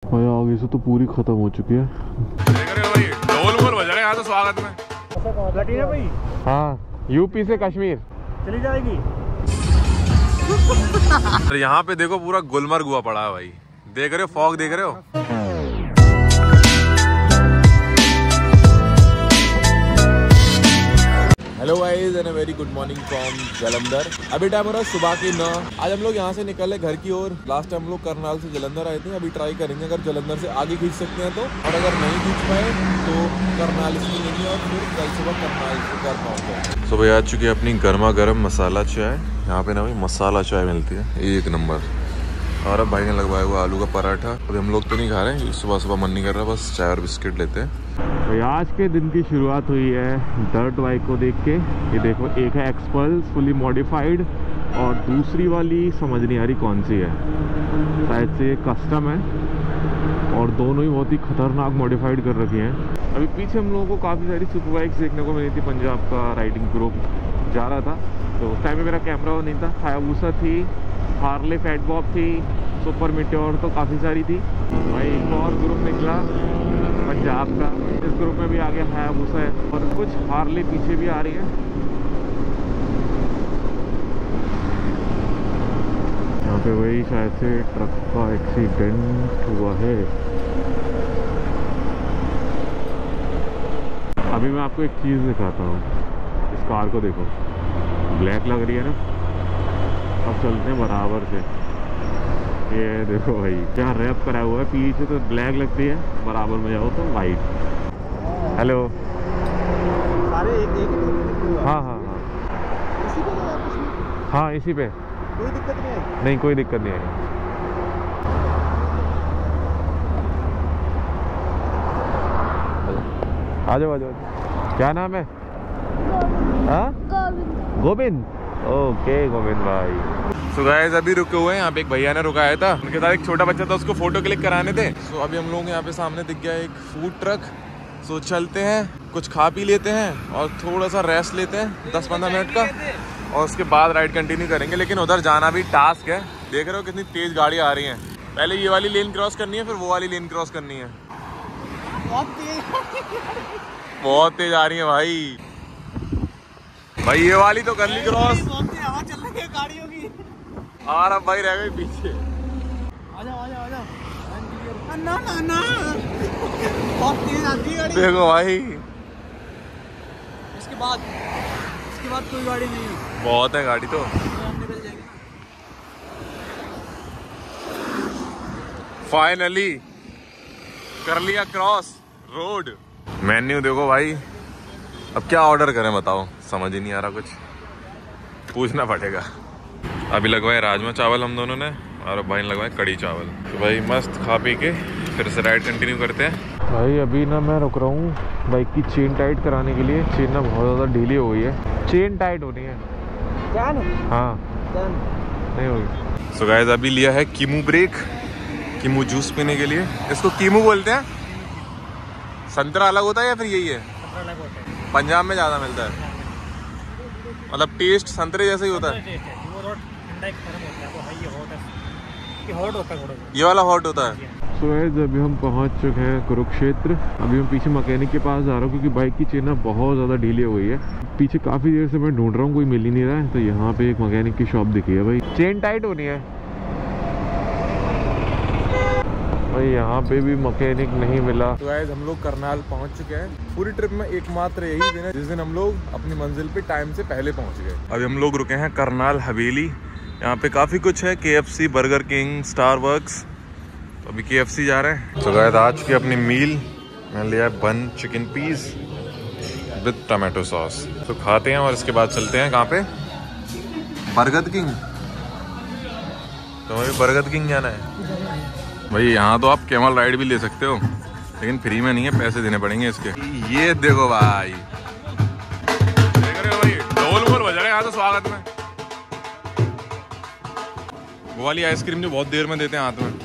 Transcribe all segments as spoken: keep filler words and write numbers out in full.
भाई आगे से तो पूरी खत्म हो चुकी है। देख रहे हो भाई, ढोल वोल बज रहे हैं यहाँ तो स्वागत में। है भाई। हाँ, यूपी से कश्मीर चली जाएगी। यहाँ पे देखो पूरा गुलमर्ग हुआ पड़ा है भाई, देख रहे हो, फॉग देख रहे हो। Hello guys and a very good morning from Jalandhar. अभी टाइम हो रहा है सुबह की नौ। आज हम लोग यहाँ से निकले घर की ओर। लास्ट टाइम हम लोग करनाल से जलंधर आए थे। अभी ट्राई करेंगे अगर जलंधर से आगे खींच सकते हैं तो, और अगर नहीं खींच पाए तो करनाल से लेंगे और फिर कल सुबह करनाल से घर पहुँच। सुबह आ चुकी है अपनी गर्मा गर्म मसाला चाय। यहाँ पे ना भाई मसाला चाय मिलती है एक नंबर। और अब भाई ने लगवाया हुआ आलू का पराठा। अभी हम लोग तो नहीं खा रहे हैं, सुबह सुबह मन नहीं कर रहा, बस चाय और बिस्किट लेते हैं। तो आज के दिन की शुरुआत हुई है डर्ट बाइक को देख के। ये देखो, एक है एक्सपल्स फुली मॉडिफाइड और दूसरी वाली समझ नहीं आ रही कौन सी है, शायद से ये कस्टम है, और दोनों ही बहुत ही खतरनाक मॉडिफाइड कर रखी हैं। अभी पीछे हम लोगों को काफ़ी सारी सुपर बाइक्स देखने को मिली थी। पंजाब का राइडिंग ग्रुप जा रहा था, तो उस टाइम में मेरा कैमरा नहीं था। हायाबुसा थी, हार्ले फैटबॉब थी, सुपर मिट्योर तो काफ़ी सारी थी। भाई एक और ग्रुप निकला पंजाब का, इस ग्रुप में भी आ गया हायाबुसा है और कुछ हार्ले पीछे भी आ रही है। यहाँ पे वही शायद से ट्रक का एक्सीडेंट हुआ है। अभी मैं आपको एक चीज़ दिखाता हूँ, इस कार को देखो, ब्लैक लग रही है ना। अब चलते हैं बराबर से। ये देखो भाई क्या रैप करा हुआ है, पीछे तो ब्लैक लगती है, बराबर में जाओ तो वाइट। हेलो, सारे एक एक हाँ हाँ हाँ इसी पे लगा कुछ हाँ इसी पे, कोई दिक्कत नहीं है। नहीं कोई दिक्कत नहीं है। आ जाओ आ जाओ। क्या नाम है? हाँ गोविंद। ओके गोविंद भाई। सो गाइस अभी रुके हुए हैं यहाँ पे, एक भैया ने रुकाया था, उनके साथ एक छोटा बच्चा था, उसको फोटो क्लिक कराने थे। सो so, अभी हम लोग यहाँ पे सामने दिख गया एक फूड ट्रक। सो so, चलते हैं, कुछ खा पी लेते हैं और थोड़ा सा रेस्ट लेते हैं दस पंद्रह मिनट का, और उसके बाद राइड कंटिन्यू करेंगे। लेकिन उधर जाना भी टास्क है। देख रहे हो कितनी तेज गाड़ी आ रही है। पहले ये वाली लेन क्रॉस करनी है, फिर वो वाली लेन क्रॉस करनी है। बहुत तेज आ रही है भाई। भाई ये वाली तो कर ली क्रॉस, हवा चल रही है गाड़ियों की। और अब भाई रह गई पीछे। आजा आजा आजा ना ना ना, बहुत तेज आती है गाड़ी। देखो भाई, इसके बाद इसके बाद कोई गाड़ी नहीं है, बहुत है गाड़ी तो। हम निकल जाएंगे। फाइनली कर लिया क्रॉस रोड। मेन्यू देखो भाई, अब क्या ऑर्डर करें बताओ, समझ ही नहीं आ रहा, कुछ पूछना पड़ेगा। अभी लगवाए राजमा चावल हम दोनों ने, और भाई ने लगवाए कड़ी चावल। तो भाई मस्त खा पी के फिर से राइड कंटिन्यू करते हैं। भाई अभी ना मैं रुक रहा हूँ बाइक की चेन टाइट कराने के लिए। चेन ना बहुत ज़्यादा ढीली हो गई है, चेन टाइट होनी है। क्या ना? हाँ डन। नहीं होगी। सो गाइस अभी लिया है कीमू ब्रेक, कीमू जूस पीने के लिए। इसको कीमू बोलते हैं। संतरा अलग होता है या फिर यही है? पंजाब में ज़्यादा मिलता है, मतलब टेस्ट संतरे जैसा ही होता है। ये वाला हॉट होता है। सो गाइस अभी हम पहुंच चुके हैं कुरुक्षेत्र। अभी हम पीछे मैकेनिक के पास जा रहा हूँ, क्योंकि बाइक की चेन ना बहुत ज़्यादा ढीली हो गई है। पीछे काफ़ी देर से मैं ढूंढ रहा हूँ, कोई मिल ही नहीं रहा है। तो यहाँ पे एक मैकेनिक की शॉप दिखी है भाई, चेन टाइट होनी है भाई। यहाँ पे भी मैकेनिक नहीं मिला। तो गाइस हम लोग करनाल पहुंच चुके हैं। पूरी ट्रिप में एकमात्र यही दिन है जिस दिन हम लोग अपनी मंजिल पे टाइम से पहले पहुंच गए। अभी हम लोग रुके हैं करनाल हवेली। यहाँ पे काफ़ी कुछ है, K F C, Burger King, Starbucks. तो अभी के एफ सी जा रहे हैं। तो गाइस आ चुकी है अपनी मील। मैंने लिया है bun chicken piece with tomato sauce. तो खाते हैं और इसके बाद चलते हैं कहाँ पे, बर्गर किंग। तो हमें बर्गर किंग जाना है भाई। यहाँ तो आप कैमल राइड भी ले सकते हो, लेकिन फ्री में नहीं है, पैसे देने पड़ेंगे इसके। ये देखो भाई, देख रहे हो भाई, ढोल वोल बज रहे हैं यहाँ तो स्वागत में। वो वाली आइसक्रीम जो बहुत देर में देते हैं हाथ में।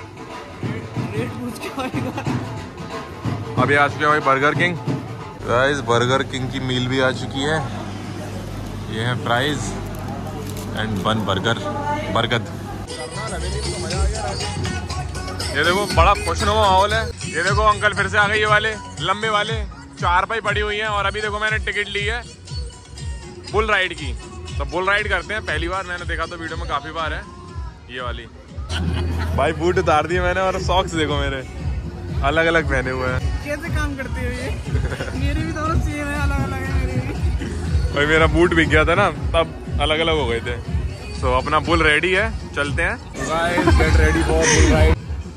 अभी आ चुके हैं भाई Burger King. Guys Burger King की मील भी आ चुकी है। ये है फ्राइज एंड बन बर्गर बरगद। ये देखो बड़ा खुशनुमा माहौल है। ये देखो अंकल फिर से आ गए, ये वाले लंबे वाले चार पाई पड़ी हुई हैं। और अभी देखो मैंने टिकट ली है बुल राइड की, तो बुल राइड करते हैं। पहली बार मैंने देखा तो वीडियो में काफी बार है ये वाली। भाई बूट उतार दिए मैंने और सॉक्स देखो मेरे अलग अलग पहने हुए हैं। कैसे काम करते हो ये? मेरे भी दोनों सेम है, अलग अलग है मेरे भी। भाई मेरा बूट बिक गया था ना, तब अलग अलग हो गए थे। सो so, अपना बुल रेडी है, चलते हैं। Guys get ready for bull ride.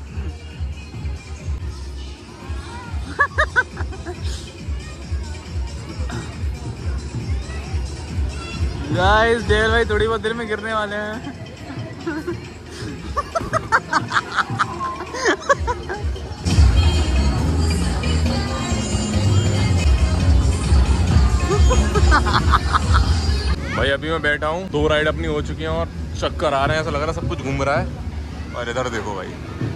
Guys डेल भाई थोड़ी बहुत देर में गिरने वाले हैं। भाई अभी मैं बैठा हूँ, दो राइड अपनी हो चुकी हैं और चक्कर आ रहे हैं, ऐसा लग रहा है सब कुछ घूम रहा है। और इधर देखो भाई,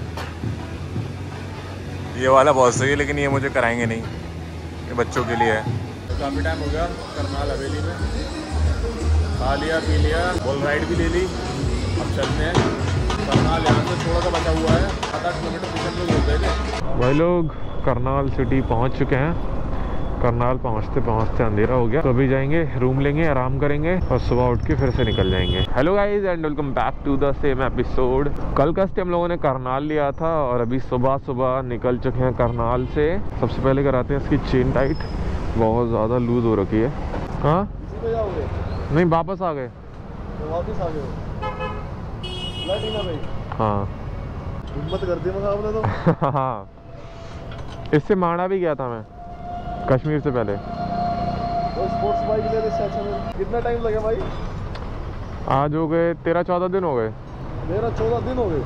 ये वाला बहुत सही है, लेकिन ये मुझे कराएंगे नहीं, ये बच्चों के लिए है। काफी टाइम हो गया करनाल हवेली में, खा लिया पी लिया, बुल राइड भी ले ली। अब चलते हैं करनाल, यहाँ से थोड़ा सा बचा हुआ है, सात आठ किलोमीटर पीछे लोग हो गए थे। भाई लोग करनाल सिटी पहुंच चुके हैं। करनाल पहुंचते पहुंचते अंधेरा हो गया, तो अभी जाएंगे रूम लेंगे, आराम करेंगे और सुबह उठ के फिर से निकल जाएंगे। Hello guys and welcome back to the same episode. कल का स्टे हम लोगों ने करनाल लिया था और अभी सुबह सुबह निकल चुके हैं करनाल से। सबसे पहले कराते हैं इसकी चेन टाइट, बहुत ज़्यादा लूज हो रखी है। हाँ नहीं वापस आ गए, वापस आ गए भाई। हाँ हिम्मत कर दी मगर आपने तो। हाँ इससे माड़ा भी गया था मैं कश्मीर से पहले। तो स्पोर्ट्स बाइक ले रहे सेक्शन में कितना टाइम लगे भाई? आज हो गए तेरह चौदह दिन हो गए। तेरह चौदह दिन हो गए।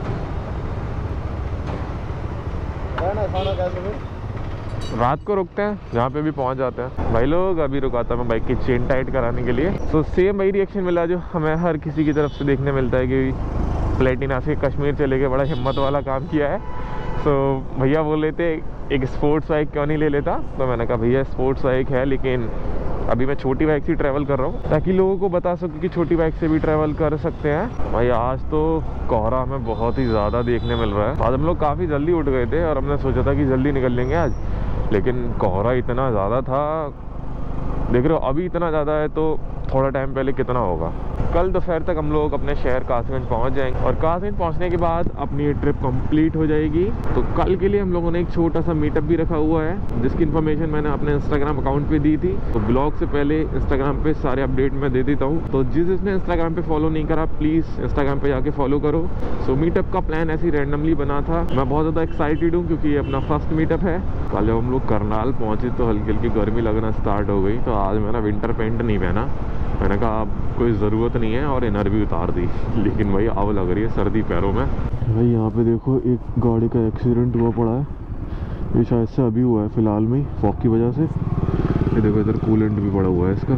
रहना खाना कैसे में? रात को रुकते हैं, जहाँ पे भी पहुँच जाते हैं। भाई लोग अभी रुका था मैं बाइक की चेन टाइट कराने के लिए। तो सेम वही रिएक्शन मिला जो हमें हर किसी की तरफ से देखने मिलता है कि प्लेटिना से कश्मीर चले गए, बड़ा हिम्मत वाला काम किया है। तो भैया बोल रहे थे एक स्पोर्ट्स बाइक क्यों नहीं ले लेता, तो मैंने कहा भैया स्पोर्ट्स बाइक है, लेकिन अभी मैं छोटी बाइक से ट्रैवल कर रहा हूँ ताकि लोगों को बता सकूँ कि छोटी बाइक से भी ट्रैवल कर सकते हैं। भाई आज तो कोहरा हमें बहुत ही ज़्यादा देखने मिल रहा है। आज हम लोग काफ़ी जल्दी उठ गए थे और हमने सोचा था कि जल्दी निकल लेंगे आज, लेकिन कोहरा इतना ज़्यादा था, देख रहे हो अभी इतना ज़्यादा है तो थोड़ा टाइम पहले कितना होगा। कल दोपहर तक हम लोग अपने शहर कासगंज पहुंच जाएंगे और कासगंज पहुंचने के बाद अपनी ट्रिप कंप्लीट हो जाएगी। तो कल के लिए हम लोगों ने एक छोटा सा मीटअप भी रखा हुआ है, जिसकी इन्फॉर्मेशन मैंने अपने इंस्टाग्राम अकाउंट पे दी थी। तो ब्लॉग से पहले इंस्टाग्राम पे सारे अपडेट मैं दे देता हूँ, तो जिस जिसने इंस्टाग्राम पे फॉलो नहीं करा प्लीज़ इंस्टाग्राम पे जाके फॉलो करो। सो मीटअप का प्लान ऐसे ही रैंडमली बना था। मैं बहुत ज़्यादा एक्साइटेड हूँ क्योंकि ये अपना फर्स्ट मीटअप है। कल जब हम लोग करनाल पहुँचे तो हल्की हल्की गर्मी लगना स्टार्ट हो गई, तो आज मैंने विंटर पैंट नहीं पहना। मैंने कहा अब कोई ज़रूरत नहीं है और इनर भी उतार दी, लेकिन भाई आव लग रही है सर्दी पैरों में। भाई यहाँ पे देखो एक गाड़ी का एक्सीडेंट हुआ पड़ा है, ये शायद से अभी हुआ है फिलहाल में फॉग की वजह से। ये देखो इधर कूलेंट भी पड़ा हुआ है इसका।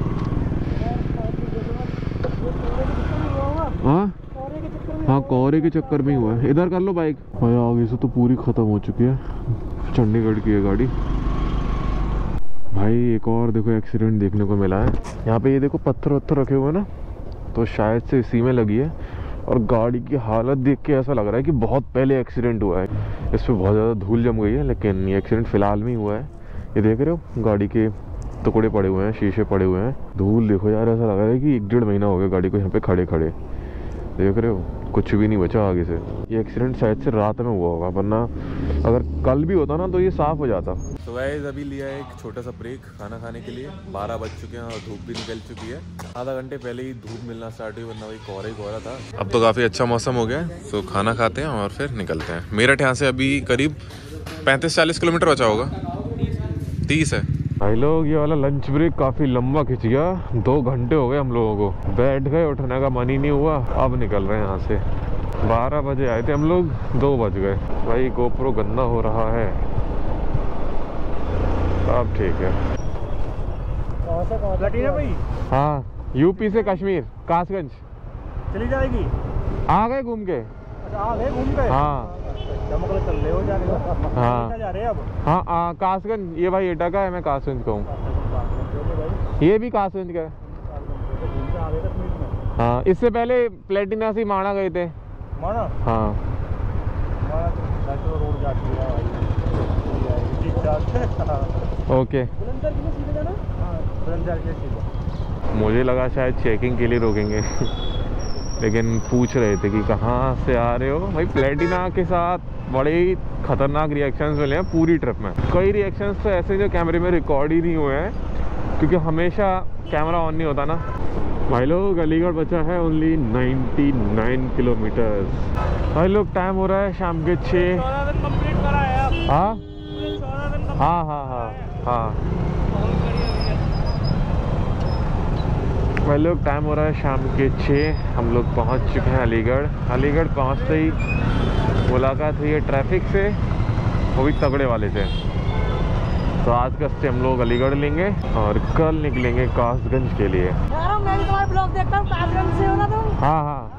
हाँ हाँ कोहरे के चक्कर में ही हुआ है। इधर कर लो बाइक। भाई आगे से तो पूरी ख़त्म हो चुकी है, चंडीगढ़ की है गाड़ी। भाई एक और देखो एक्सीडेंट देखने को मिला है यहाँ पे। ये देखो पत्थर वत्थर रखे हुए हैं ना, तो शायद से इसी में लगी है। और गाड़ी की हालत देख के ऐसा लग रहा है कि बहुत पहले एक्सीडेंट हुआ है, इस पर बहुत ज़्यादा धूल जम गई है, लेकिन ये एक्सीडेंट फ़िलहाल में ही हुआ है। ये देख रहे हो गाड़ी के टुकड़े पड़े हुए हैं, शीशे पड़े हुए हैं, धूल देखो यार, ऐसा लग रहा है कि एक डेढ़ महीना हो गया गाड़ी को यहाँ पे खड़े खड़े। देख रहे हो कुछ भी नहीं बचा आगे से। ये एक्सीडेंट शायद से रात में हुआ होगा, वरना अगर कल भी होता ना तो ये साफ हो जाता। तो गाइस अभी लिया एक छोटा सा ब्रेक खाना खाने के लिए। बारह बज चुके हैं और धूप भी निकल चुकी है। आधा घंटे पहले ही धूप मिलना स्टार्ट हुई, वरना वही कोहरा ही कोहरा था। अब तो काफ़ी अच्छा मौसम हो गया है, तो खाना खाते हैं और फिर निकलते हैं। मेरठ यहाँ से अभी करीब पैंतीस चालीस किलोमीटर बचा होगा, तीस है। भाई लोग ये वाला लंच ब्रेक काफ़ी लंबा खिंच गया, दो घंटे हो गए हम लोगों को, बैठ गए, उठने का मन ही नहीं हुआ। अब निकल रहे हैं यहाँ से। बारह बजे आए थे हम लोग, दो बज गए। भाई गोप्रो गंदा हो रहा है, अब ठीक है। प्लेटिना भाई? हाँ यूपी से कश्मीर कासगंज चली जाएगी। आ गए घूम के। अच्छा आ गए घूम के? हाँ चल रहे हो जाने का? हाँ जा रहे हैं अब? हाँ हाँ कासगंज। ये भाई एटा का है, मैं कासगंज का हूँ। ये भी कासगंज का है। हाँ इससे पहले प्लेटिना से माणा गए थे। माणा? हाँ रोड जाती है ओके। बुलंदशहर के लिए सीधे जाना। हाँ बुलंदशहर के सीधे। मुझे लगा शायद चेकिंग के लिए रोकेंगे लेकिन पूछ रहे थे कि कहाँ से आ रहे हो। भाई प्लेटिना के साथ बड़े ही खतरनाक रिएक्शंस मिले हैं पूरी ट्रिप में। कई रिएक्शंस तो ऐसे जो कैमरे में रिकॉर्ड ही नहीं हुए हैं क्योंकि हमेशा कैमरा ऑन नहीं होता ना। भाई लोग अलीगढ़ बचा है ओनली निन्यानवे किलोमीटर्स। भाई लोग टाइम हो रहा है शाम के छः। हाँ हाँ हाँ हाँ हाँ भाई लोग टाइम हो रहा है शाम के छः। हम लोग पहुंच चुके हैं अलीगढ़। अलीगढ़ पहुंचते ही मुलाकात हुई है ट्रैफिक से, वो भी तगड़े वाले से। तो आज का स्टे हम लोग अलीगढ़ लेंगे और कल निकलेंगे कासगंज के लिए। यार मैं भी तुम्हारे ब्लॉग देखता हूँ, कासगंज से हो ना तुम? हाँ हाँ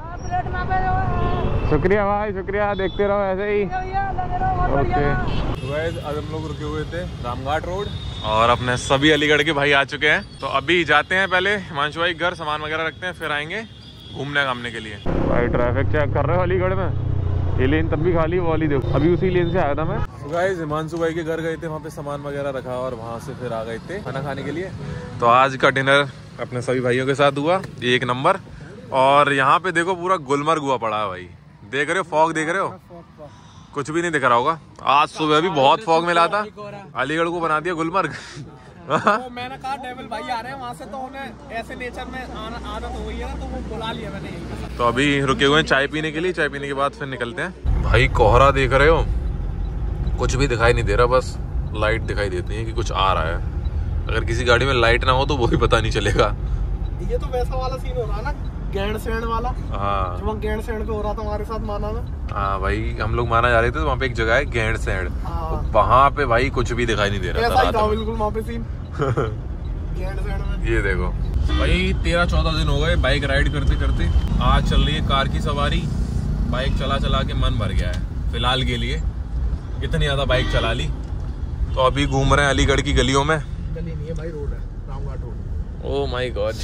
शुक्रिया भाई शुक्रिया, देखते रहो ऐसे ही। ओके तो आज हम लोग रुके हुए थे रामघाट रोड और अपने सभी अलीगढ़ के भाई आ चुके हैं। तो अभी जाते हैं, पहले हिमांशु भाई घर सामान वगैरह रखते हैं, फिर आएंगे घूमने घामने के लिए। भाई ट्रैफिक चेक कर रहे हो अलीगढ़ में? ये लेन तब भी खाली, वो वाली देखो। अभी उसी लेन से आया था मैं। तो गाइस हिमांशु भाई के घर गए थे, वहाँ पे सामान वगैरह रखा और वहाँ से फिर आ गए थे खाना खाने के लिए। तो आज का डिनर अपने सभी भाइयों के साथ हुआ एक नंबर। और यहाँ पे देखो पूरा गुलमर्ग हुआ पड़ा है भाई, देख रहे हो फॉग देख रहे हो? कुछ भी नहीं दिख रहा होगा। आज सुबह भी बहुत फॉग मिला था, अलीगढ़ को बना दिया गुलमर्ग। तो मैंने कहा डेविल भाई आ रहे हैं वहाँ से, तो उन्हें ऐसे नेचर में आदत हो गई है ना, तो वो बुला लिया मैंने। तो अभी रुके हुए हैं चाय पीने के लिए, चाय पीने के बाद फिर निकलते हैं। भाई कोहरा देख रहे हो, कुछ भी दिखाई नहीं दे रहा, बस लाइट दिखाई देती है कि कुछ आ रहा है। अगर किसी गाड़ी में लाइट ना हो तो वो भी पता नहीं चलेगा। ये तो वैसा वाला सीन हो रहा है ना, गैंड सैंड वाला। हाँ जो गैंड सैंड पे हो रहा था हमारे साथ माना में। हाँ भाई हम लोग माना जा रहे थे, तो वहाँ पे एक जगह है गैंड सैंड, वहाँ पे भाई कुछ भी दिखाई नहीं दे रहा ऐसा ही था बिल्कुल वहाँ पे सीन। गैंड सैंड में ये देखो भाई तेरह चौदह दिन हो गए बाइक राइड करते करते। आज चल रही है कार की सवारी, बाइक चला चला के मन भर गया है फिलहाल के लिए, इतनी ज्यादा बाइक चला ली। तो अभी घूम रहे हैं अलीगढ़ की गलियों में। गली नहीं है भाई, रोड है, Ramghat road. Oh my god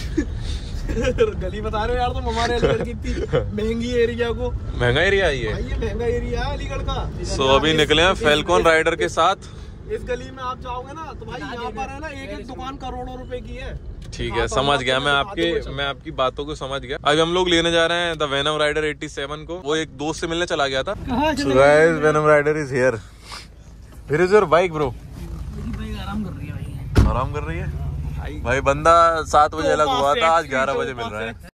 गली बता रहे हो यार तुम हमारे अलीगढ़ की इतनी महंगी एरिया को। महंगा एरिया है ये भाई ये महंगा एरिया है अलीगढ़ का। सो अभी निकले हैं फैल्कॉन राइडर के साथ। इस गली में आप जाओगे ना तो भाई यहाँ पर है ना एक एक दुकान करोड़ों रुपए की है। ठीक है समझ गया मैं आपके मैं आपकी बातों को समझ गया। अभी हम लोग लेने जा रहे हैं द वेनम राइडर सत्तासी को। वो एक दोस्त से मिलने चला गया था। So guys, Venom Rider is here. Where is your bike bro? आराम कर रही है भाई। आराम कर रही है भाई। बंदा सात बजे अलग हुआ था, आज ग्यारह बजे मिल रहा है।